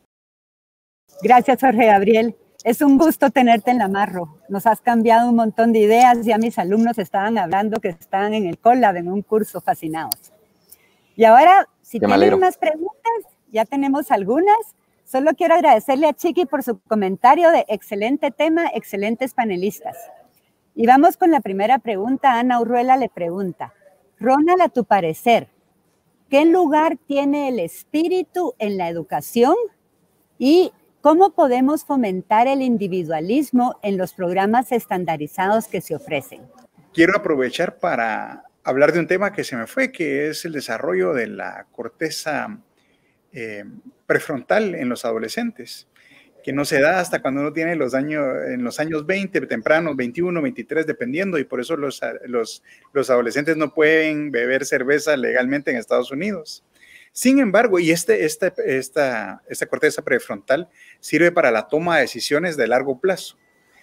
Gracias, Jorge Gabriel. Es un gusto tenerte en la Marro. Nos has cambiado un montón de ideas. Ya mis alumnos estaban hablando que estaban en el Colab, en un curso, fascinados. Y ahora, si tienen más preguntas, ya tenemos algunas. Solo quiero agradecerle a Chiqui por su comentario de excelente tema, excelentes panelistas. Y vamos con la primera pregunta. Ana Urruela le pregunta, Ronald, a tu parecer, ¿qué lugar tiene el espíritu en la educación? Y ¿cómo podemos fomentar el individualismo en los programas estandarizados que se ofrecen? Quiero aprovechar para hablar de un tema que se me fue, que es el desarrollo de la corteza eh, prefrontal en los adolescentes, que no se da hasta cuando uno tiene los años, en los años veinte, tempranos, veintiuno, veintitrés, dependiendo, y por eso los, los, los adolescentes no pueden beber cerveza legalmente en Estados Unidos. Sin embargo, y este, este, esta, esta corteza prefrontal sirve para la toma de decisiones de largo plazo.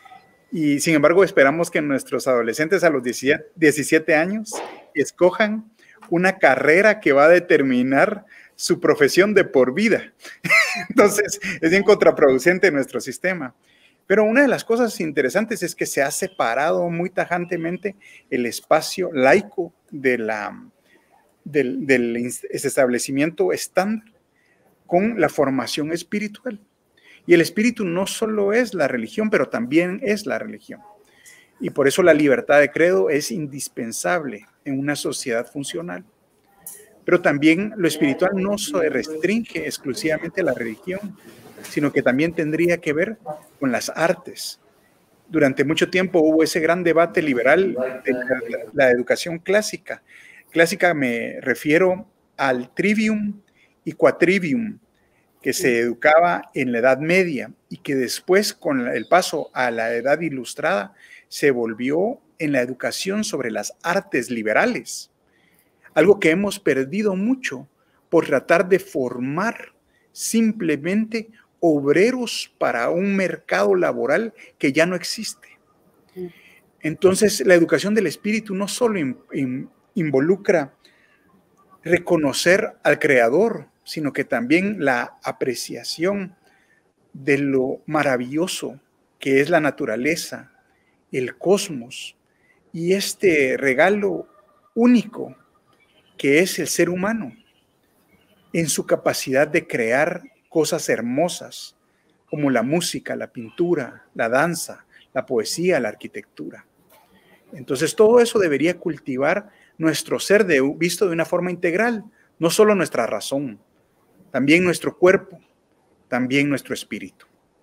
Y sin embargo, esperamos que nuestros adolescentes a los diecisiete años escojan una carrera que va a determinar su profesión de por vida. Entonces, es bien contraproducente en nuestro sistema. Pero una de las cosas interesantes es que se ha separado muy tajantemente el espacio laico de la, del, del establecimiento estándar con la formación espiritual. Y el espíritu no solo es la religión, pero también es la religión. Y por eso la libertad de credo es indispensable en una sociedad funcional. Pero también lo espiritual no se restringe exclusivamente a la religión, sino que también tendría que ver con las artes. Durante mucho tiempo hubo ese gran debate liberal de la, la educación clásica. Clásica me refiero al trivium y quadrivium, que se educaba en la Edad Media y que después, con el paso a la Edad Ilustrada, se volvió en la educación sobre las artes liberales. Algo que hemos perdido mucho por tratar de formar simplemente obreros para un mercado laboral que ya no existe. Entonces, la educación del espíritu no solo in, in, involucra reconocer al Creador, sino que también la apreciación de lo maravilloso que es la naturaleza, el cosmos y este regalo único que es el ser humano en su capacidad de crear cosas hermosas como la música, la pintura, la danza, la poesía, la arquitectura. Entonces todo eso debería cultivar nuestro ser de, visto de una forma integral, no solo nuestra razón, también nuestro cuerpo, también nuestro espíritu.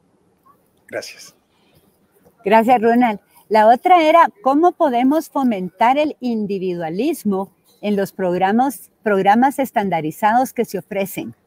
Gracias. Gracias, Ronald. La otra era, ¿cómo podemos fomentar el individualismo en los programas, programas estandarizados que se ofrecen?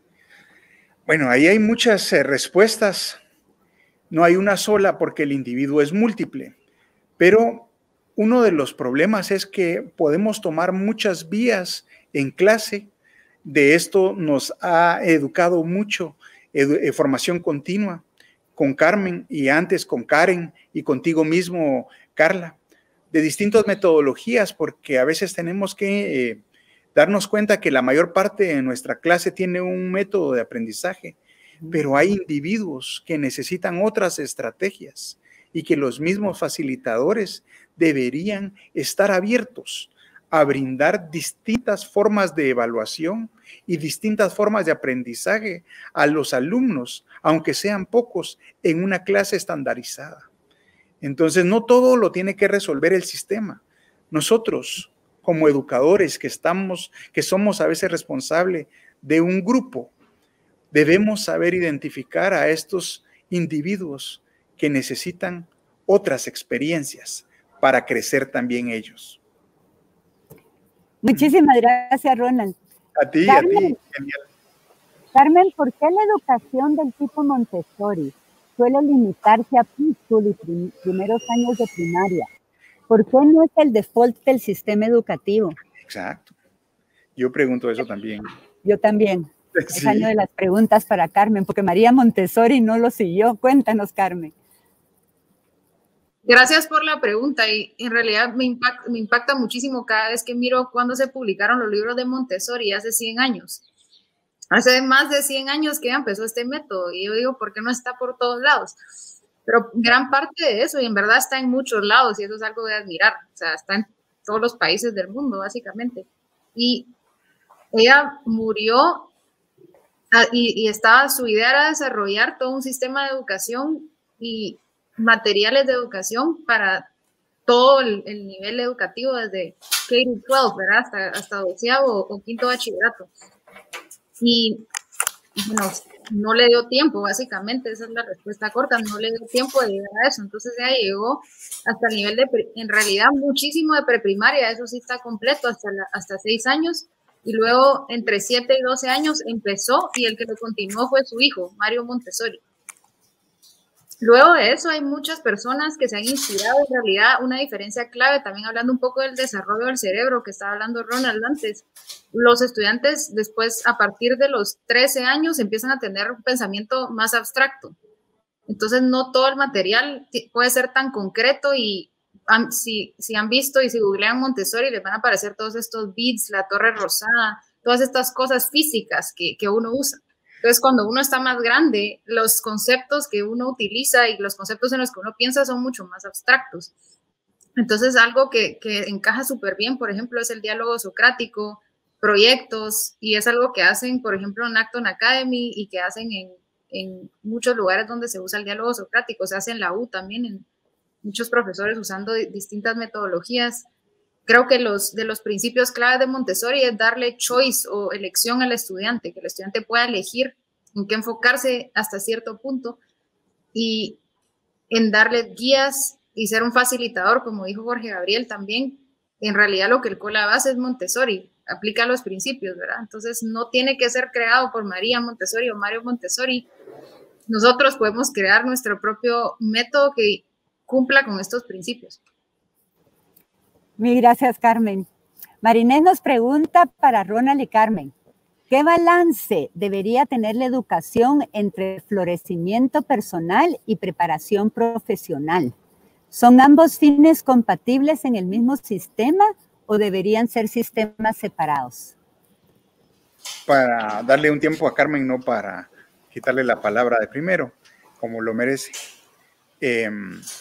Bueno, ahí hay muchas eh, respuestas. No hay una sola porque el individuo es múltiple, pero uno de los problemas es que podemos tomar muchas vías en clase. De esto nos ha educado mucho, edu eh, formación continua, con Carmen y antes con Karen y contigo mismo, Carla, de distintas metodologías, porque a veces tenemos que eh, darnos cuenta que la mayor parte de nuestra clase tiene un método de aprendizaje, pero hay individuos que necesitan otras estrategias y que los mismos facilitadores deberían estar abiertos a brindar distintas formas de evaluación y distintas formas de aprendizaje a los alumnos, aunque sean pocos, en una clase estandarizada. Entonces, no todo lo tiene que resolver el sistema. Nosotros, como educadores que estamos, que somos a veces responsables de un grupo, debemos saber identificar a estos individuos que necesitan otras experiencias para crecer también ellos. Muchísimas gracias, Ronald. A ti, Carmen, a ti. Genial. Carmen, ¿por qué la educación del tipo Montessori suele limitarse a preschool y prim primeros años de primaria? ¿Por qué no es el default del sistema educativo? Exacto. Yo pregunto eso también. Yo también. Sí. Es año de las preguntas para Carmen, porque María Montessori no lo siguió. Cuéntanos, Carmen. Gracias por la pregunta y en realidad me impacta, me impacta muchísimo cada vez que miro cuándo se publicaron los libros de Montessori hace cien años. Hace más de cien años que empezó este método y yo digo, ¿por qué no está por todos lados? Pero gran parte de eso, y en verdad está en muchos lados y eso es algo de admirar, o sea, está en todos los países del mundo básicamente. Y ella murió y, y estaba, su idea era desarrollar todo un sistema de educación y materiales de educación para todo el, el nivel educativo desde K doce, ¿verdad? Hasta, hasta doceavo o quinto bachillerato. Y bueno, no le dio tiempo, básicamente, esa es la respuesta corta, no le dio tiempo de llegar a eso. Entonces ella llegó hasta el nivel de, en realidad, muchísimo de preprimaria, eso sí está completo, hasta, la, hasta seis años. Y luego, entre siete y doce años, empezó y el que lo continuó fue su hijo, Mario Montessori. Luego de eso hay muchas personas que se han inspirado, en realidad una diferencia clave, también hablando un poco del desarrollo del cerebro que estaba hablando Ronald antes. Los estudiantes después, a partir de los trece años, empiezan a tener un pensamiento más abstracto. Entonces no todo el material puede ser tan concreto y han, si, si han visto y si googlean Montessori les van a aparecer todos estos beads, la torre rosada, todas estas cosas físicas que, que uno usa. Entonces, cuando uno está más grande, los conceptos que uno utiliza y los conceptos en los que uno piensa son mucho más abstractos. Entonces, algo que, que encaja súper bien, por ejemplo, es el diálogo socrático, proyectos, y es algo que hacen, por ejemplo, en Acton Academy y que hacen en, en muchos lugares donde se usa el diálogo socrático. Se hace en la U también, en muchos profesores usando distintas metodologías. Creo que los, de los principios clave de Montessori es darle choice o elección al estudiante, que el estudiante pueda elegir en qué enfocarse hasta cierto punto y en darle guías y ser un facilitador, como dijo Jorge Gabriel también. En realidad lo que el COLA hace es Montessori, aplica los principios, ¿verdad? Entonces no tiene que ser creado por María Montessori o Mario Montessori. Nosotros podemos crear nuestro propio método que cumpla con estos principios. Mil gracias, Carmen. Marinés nos pregunta para Ronald y Carmen, ¿qué balance debería tener la educación entre florecimiento personal y preparación profesional? ¿Son ambos fines compatibles en el mismo sistema o deberían ser sistemas separados? Para darle un tiempo a Carmen, no para quitarle la palabra de primero, como lo merece. Eh,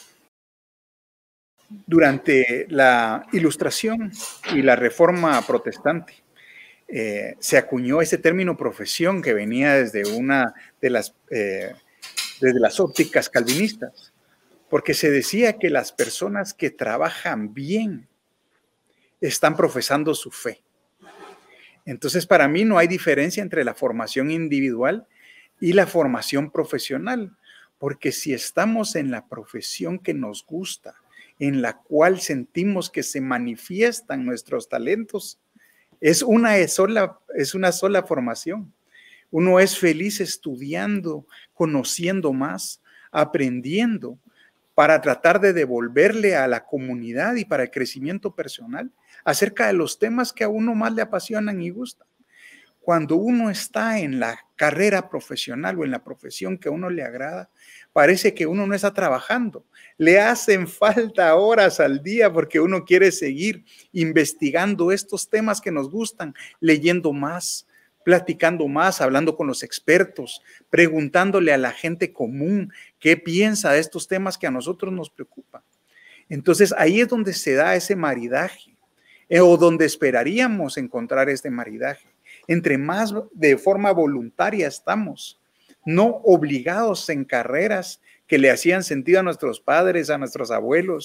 Durante la Ilustración y la Reforma Protestante, eh, se acuñó ese término profesión que venía desde una de las, eh, desde las ópticas calvinistas, porque se decía que las personas que trabajan bien están profesando su fe. Entonces, para mí no hay diferencia entre la formación individual y la formación profesional, porque si estamos en la profesión que nos gusta, en la cual sentimos que se manifiestan nuestros talentos, es una sola, es una sola formación. Uno es feliz estudiando, conociendo más, aprendiendo, para tratar de devolverle a la comunidad y para el crecimiento personal acerca de los temas que a uno más le apasionan y gustan. Cuando uno está en la carrera profesional o en la profesión que a uno le agrada, parece que uno no está trabajando. Le hacen falta horas al día porque uno quiere seguir investigando estos temas que nos gustan, leyendo más, platicando más, hablando con los expertos, preguntándole a la gente común qué piensa de estos temas que a nosotros nos preocupan. Entonces ahí es donde se da ese maridaje, eh, o donde esperaríamos encontrar este maridaje. Entre más de forma voluntaria estamos, no obligados en carreras que le hacían sentido a nuestros padres, a nuestros abuelos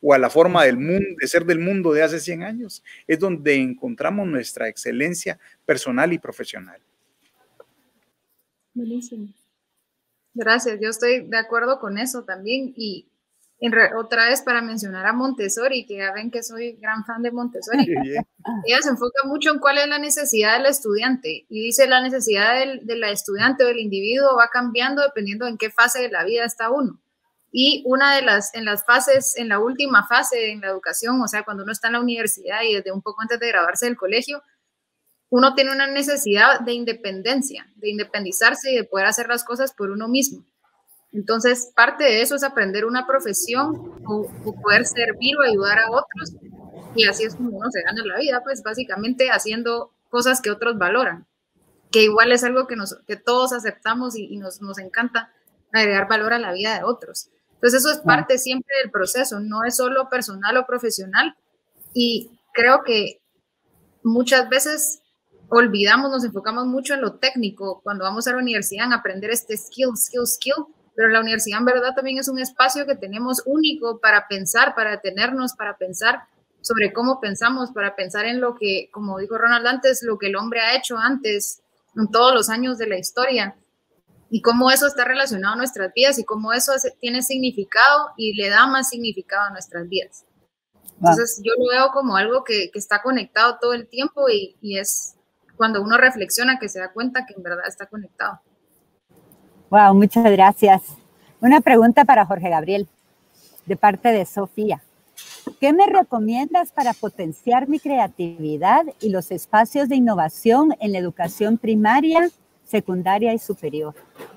o a la forma del mundo, de ser del mundo de hace cien años. Es donde encontramos nuestra excelencia personal y profesional. Buenísimo. Gracias, yo estoy de acuerdo con eso también. Y en re, otra vez para mencionar a Montessori, que ya ven que soy gran fan de Montessori, ella se enfoca mucho en cuál es la necesidad del estudiante y dice la necesidad del, de la estudiante o del individuo va cambiando dependiendo en qué fase de la vida está uno. Y una de las, en las fases, en la última fase en la educación, o sea, cuando uno está en la universidad y desde un poco antes de graduarse del colegio, uno tiene una necesidad de independencia, de independizarse y de poder hacer las cosas por uno mismo. Entonces, parte de eso es aprender una profesión o, o poder servir o ayudar a otros. Y así es como uno se gana la vida, pues básicamente haciendo cosas que otros valoran, que igual es algo que, nos, que todos aceptamos y, y nos, nos encanta agregar valor a la vida de otros. Entonces, eso es parte siempre del proceso, no es solo personal o profesional. Y creo que muchas veces olvidamos, nos enfocamos mucho en lo técnico cuando vamos a la universidad en aprender este skill, skill, skill, pero la universidad en verdad también es un espacio que tenemos único para pensar, para detenernos, para pensar sobre cómo pensamos, para pensar en lo que, como dijo Ronald antes, lo que el hombre ha hecho antes, en todos los años de la historia, y cómo eso está relacionado a nuestras vidas y cómo eso tiene significado y le da más significado a nuestras vidas. Entonces yo lo veo como algo que, que está conectado todo el tiempo y, y es cuando uno reflexiona que se da cuenta que en verdad está conectado. Wow, muchas gracias. Una pregunta para Jorge Gabriel, de parte de Sofía. ¿Qué me recomiendas para potenciar mi creatividad y los espacios de innovación en la educación primaria, secundaria y superior?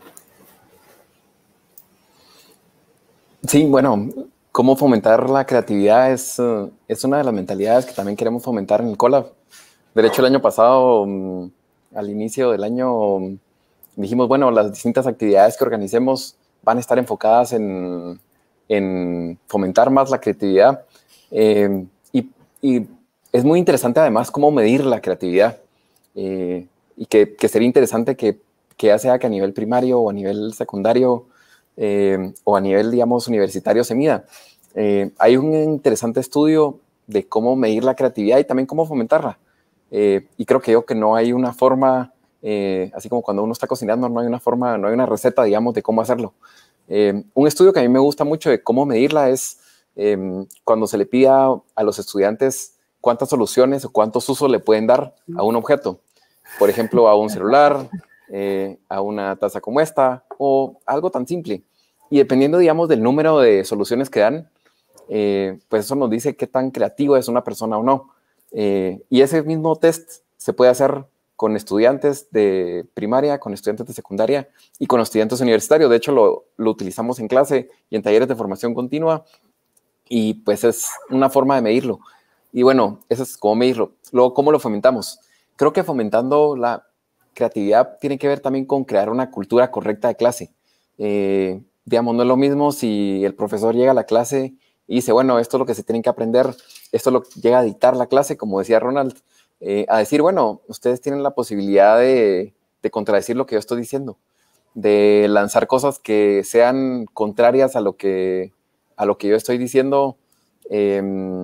Sí, bueno, cómo fomentar la creatividad es, uh, es una de las mentalidades que también queremos fomentar en el Colab. De hecho, el año pasado, um, al inicio del año, um, dijimos, bueno, las distintas actividades que organicemos van a estar enfocadas en, en fomentar más la creatividad. Eh, y, y es muy interesante además cómo medir la creatividad. Eh, y que, que sería interesante que, que ya sea que a nivel primario o a nivel secundario eh, o a nivel, digamos, universitario se mida. Eh, hay un interesante estudio de cómo medir la creatividad y también cómo fomentarla. Eh, y creo que yo que no hay una forma, eh, así como cuando uno está cocinando, no hay una forma, no hay una receta, digamos, de cómo hacerlo. Eh, un estudio que a mí me gusta mucho de cómo medirla es eh, cuando se le pida a los estudiantes cuántas soluciones o cuántos usos le pueden dar a un objeto. Por ejemplo, a un celular, eh, a una taza como esta o algo tan simple. Y dependiendo, digamos, del número de soluciones que dan, eh, pues eso nos dice qué tan creativo es una persona o no. Eh, y ese mismo test se puede hacer con estudiantes de primaria, con estudiantes de secundaria y con estudiantes universitarios. De hecho, lo, lo utilizamos en clase y en talleres de formación continua y pues es una forma de medirlo. Y bueno, eso es cómo medirlo. Luego, ¿cómo lo fomentamos? Creo que fomentando la creatividad tiene que ver también con crear una cultura correcta de clase. Eh, digamos, no es lo mismo si el profesor llega a la clase y dice, bueno, esto es lo que se tienen que aprender, esto es lo que llega a dictar la clase, como decía Ronald, eh, a decir, bueno, ustedes tienen la posibilidad de, de contradecir lo que yo estoy diciendo, de lanzar cosas que sean contrarias a lo que, a lo que yo estoy diciendo eh,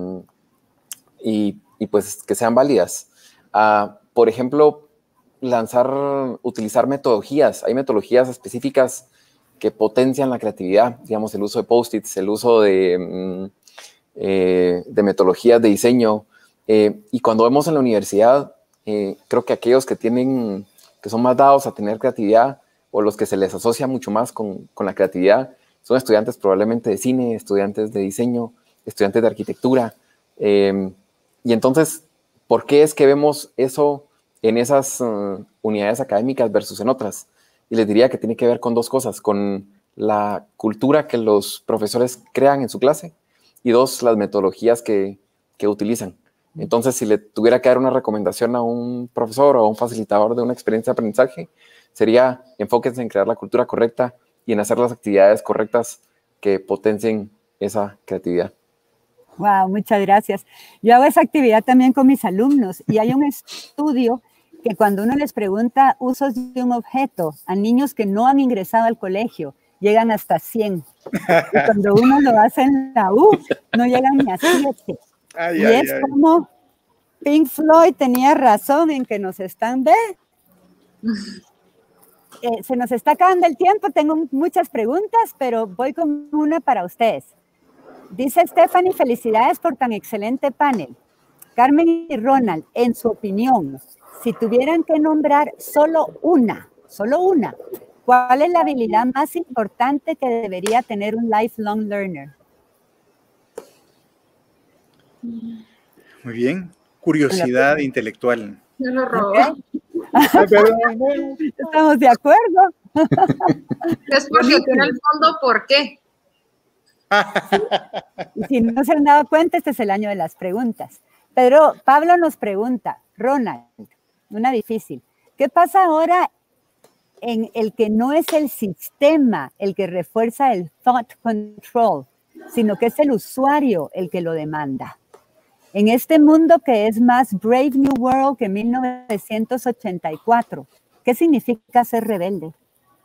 y, y pues que sean válidas. Uh, por ejemplo, lanzar, utilizar metodologías. Hay metodologías específicas que potencian la creatividad, digamos, el uso de post-its, el uso de, eh, de metodologías de diseño. Eh, y cuando vemos en la universidad, eh, creo que aquellos que tienen, que son más dados a tener creatividad o los que se les asocia mucho más con, con la creatividad, son estudiantes probablemente de cine, estudiantes de diseño, estudiantes de arquitectura. Eh, y entonces, ¿por qué es que vemos eso en esas uh, unidades académicas versus en otras? Y les diría que tiene que ver con dos cosas, con la cultura que los profesores crean en su clase y dos, las metodologías que, que utilizan. Entonces, si le tuviera que dar una recomendación a un profesor o a un facilitador de una experiencia de aprendizaje, sería enfóquense en crear la cultura correcta y en hacer las actividades correctas que potencien esa creatividad. Wow, muchas gracias. Yo hago esa actividad también con mis alumnos y hay un estudio que cuando uno les pregunta usos de un objeto a niños que no han ingresado al colegio llegan hasta cien. Y cuando uno lo hace en la U, no llegan ni a siete. Ay, y ay, es ay. como Pink Floyd tenía razón en que nos están, ¿ve? Eh, se nos está acabando el tiempo, tengo muchas preguntas, pero voy con una para ustedes. Dice Stephanie, felicidades por tan excelente panel. Carmen y Ronald, en su opinión, si tuvieran que nombrar solo una, solo una, ¿cuál es la habilidad más importante que debería tener un lifelong learner? Muy bien. Curiosidad intelectual. Me lo robó. Okay. Ay, perdón. Estamos de acuerdo. Es porque tiene el fondo ¿por qué? Y si no se han dado cuenta, este es el año de las preguntas. Pero Pablo nos pregunta, Ronald, una difícil, ¿qué pasa ahora en el que no es el sistema el que refuerza el thought control, sino que es el usuario el que lo demanda? En este mundo que es más Brave New World que mil novecientos ochenta y cuatro, ¿qué significa ser rebelde?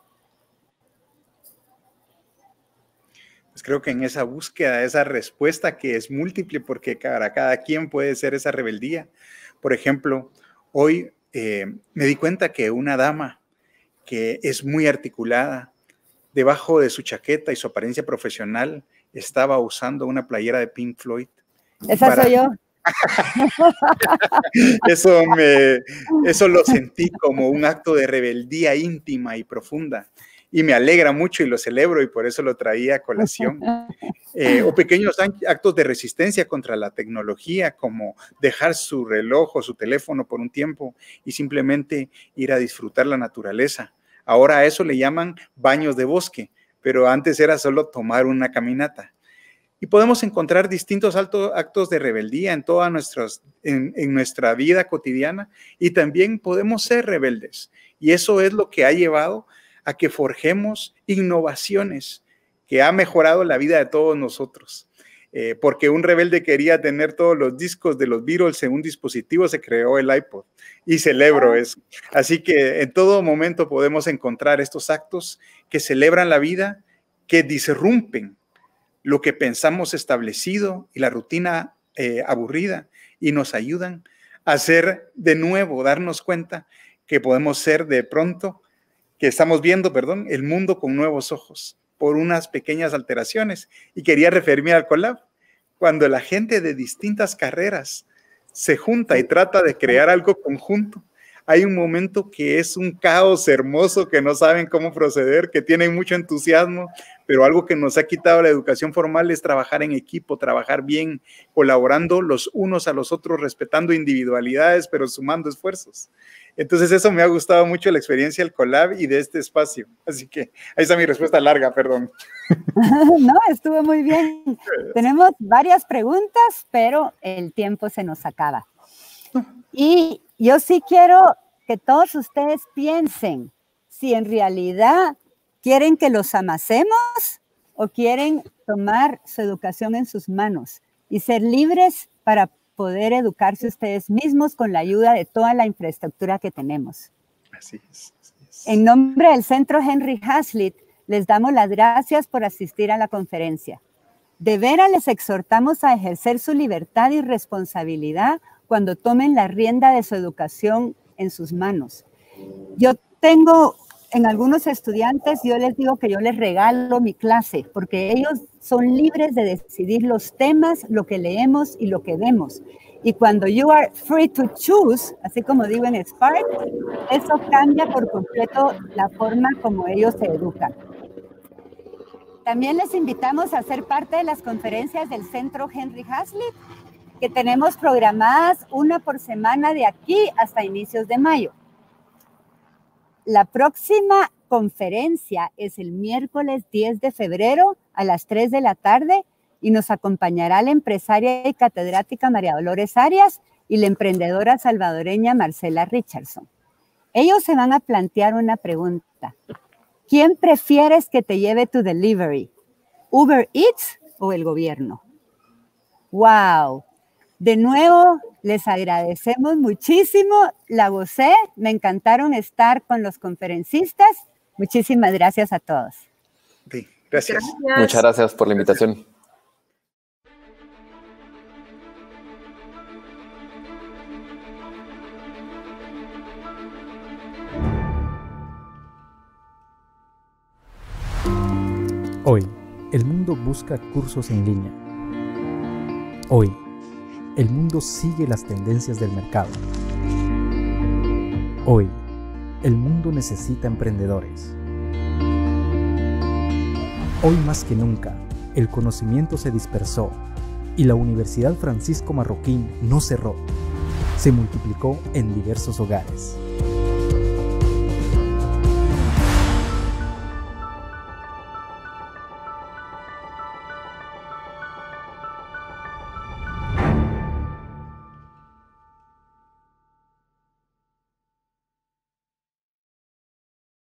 Pues creo que en esa búsqueda, esa respuesta que es múltiple, porque para cada quien puede ser esa rebeldía. Por ejemplo, hoy eh, me di cuenta que una dama que es muy articulada, debajo de su chaqueta y su apariencia profesional, estaba usando una playera de Pink Floyd. Esa para... soy yo. Eso, me, eso lo sentí como un acto de rebeldía íntima y profunda. Y me alegra mucho y lo celebro y por eso lo traía a colación. Eh, o pequeños actos de resistencia contra la tecnología, como dejar su reloj o su teléfono por un tiempo y simplemente ir a disfrutar la naturaleza. Ahora a eso le llaman baños de bosque, pero antes era solo tomar una caminata. Y podemos encontrar distintos actos de rebeldía en toda nuestros, en, en nuestra vida cotidiana y también podemos ser rebeldes. Y eso es lo que ha llevado a que forjemos innovaciones que ha mejorado la vida de todos nosotros. Eh, porque un rebelde quería tener todos los discos de los Beatles en un dispositivo, se creó el iPod y celebro eso. Así que en todo momento podemos encontrar estos actos que celebran la vida, que disrumpen lo que pensamos establecido y la rutina eh, aburrida y nos ayudan a hacer de nuevo, darnos cuenta que podemos ser de pronto, que estamos viendo, perdón, el mundo con nuevos ojos por unas pequeñas alteraciones. Y quería referirme al collab, cuando la gente de distintas carreras se junta y trata de crear algo conjunto. Hay un momento que es un caos hermoso, que no saben cómo proceder, que tienen mucho entusiasmo, pero algo que nos ha quitado la educación formal es trabajar en equipo, trabajar bien, colaborando los unos a los otros, respetando individualidades, pero sumando esfuerzos. Entonces eso me ha gustado mucho la experiencia del collab y de este espacio. Así que ahí está mi respuesta larga, perdón. No, estuvo muy bien. Tenemos varias preguntas, pero el tiempo se nos acaba. Y yo sí quiero que todos ustedes piensen si en realidad quieren que los amacemos o quieren tomar su educación en sus manos y ser libres para poder educarse ustedes mismos con la ayuda de toda la infraestructura que tenemos. Así es, así es. En nombre del Centro Henry Hazlitt, les damos las gracias por asistir a la conferencia. De veras les exhortamos a ejercer su libertad y responsabilidad cuando tomen la rienda de su educación en sus manos. Yo tengo, en algunos estudiantes, yo les digo que yo les regalo mi clase, porque ellos son libres de decidir los temas, lo que leemos y lo que vemos. Y cuando you are free to choose, así como digo en Spark, eso cambia por completo la forma como ellos se educan. También les invitamos a ser parte de las conferencias del Centro Henry Hazlitt, que tenemos programadas una por semana de aquí hasta inicios de mayo. La próxima conferencia es el miércoles diez de febrero a las tres de la tarde y nos acompañará la empresaria y catedrática María Dolores Arias y la emprendedora salvadoreña Marcela Richardson. Ellos se van a plantear una pregunta. ¿Quién prefieres que te lleve tu delivery? ¿Uber Eats o el gobierno? ¡Wow! De nuevo, les agradecemos muchísimo. La gocé, me encantaron estar con los conferencistas. Muchísimas gracias a todos. Sí, gracias. Gracias. Muchas gracias por la invitación. Hoy, el mundo busca cursos en línea. Hoy, el mundo sigue las tendencias del mercado. Hoy, el mundo necesita emprendedores. Hoy más que nunca, el conocimiento se dispersó y la Universidad Francisco Marroquín no cerró. Se multiplicó en diversos hogares.